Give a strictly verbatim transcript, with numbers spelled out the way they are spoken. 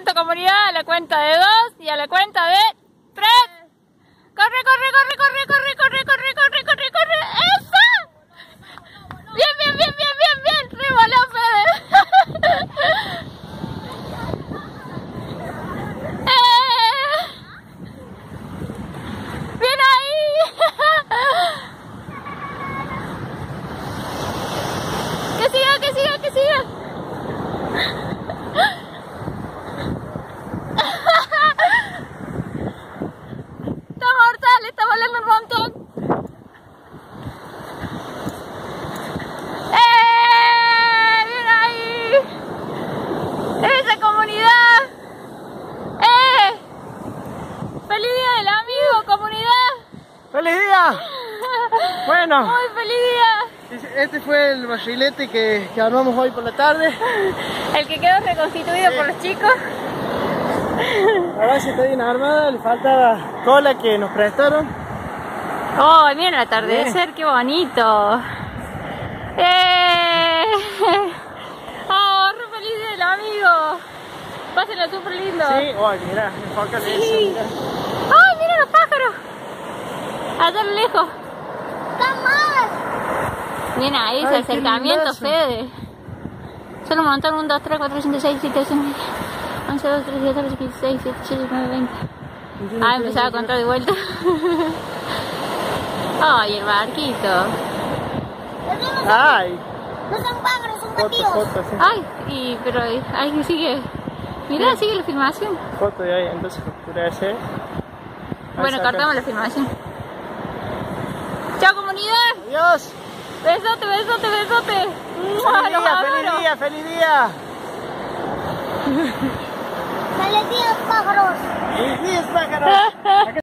momento, comunidad, a la cuenta de dos y a la cuenta de tres. ¡Corre, corre, corre, corre, corre, corre, corre, corre, corre, corre! ¡Eso! Bien, bien, bien, bien, bien, bien. Revoló, Fede. ¡Eh! ¡Bien ahí! ¡Que siga, que siga, que siga! Está mortal, está volando un montón. ¡Eh! ¡Bien ahí! ¡Esa comunidad! ¡Eh! ¡Feliz día del amigo, comunidad! ¡Feliz día! Bueno, ¡Muy feliz día! este fue el barrilete que, que armamos hoy por la tarde. El que quedó reconstituido Sí. por los chicos. La base está bien armada, le faltaba cola que nos prestaron. ¡Oh, miren el atardecer! ¡Qué bonito! ¡Eh! ¡Oh, re feliz día del amigo! Pásenlo súper lindo. Sí, oh, mira, enfócale Sí. eso, mira. ¡Ay, miren los pájaros! Allá a lo lejos. Bien ahí, ese Ay, qué acercamiento, lindazo. Fede. Solo un montón, uno, dos, tres, cuatro, cinco, seis, siete, ocho, nueve, once, doce, trece, catorce, quince, dieciséis, diecisiete, dieciocho, diecinueve, veinte. Ah, empezaba a contar de vuelta. Ay, el barquito. Ay, No son pájaros, son foto, bandidos. foto, sí. Ay, y, pero ahí sigue. Mirá, sigue la filmación. Foto de ahí, entonces captura ese. Ahí Bueno, saca. cortamos la filmación. ¡Chao, comunidad! Adiós. Besote, besote, besote. ¡Mua! Feliz Los día, adoro. feliz día, feliz día. Feliz día, pájaros. Feliz día, pájaros.